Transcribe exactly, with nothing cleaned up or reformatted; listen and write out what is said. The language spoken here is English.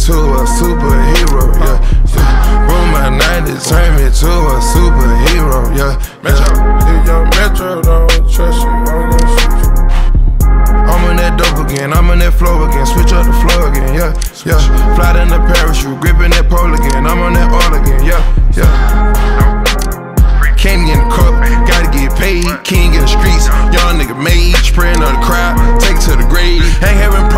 to a superhero, yeah. Boom, my nineties turned me to a superhero, yeah. Metro, if your Metro don't trust you, I'm gonna shoot you. I'm in that dope again, I'm in that flow again, switch up the flow again, yeah, yeah. Fly in the parachute, gripping that pole again.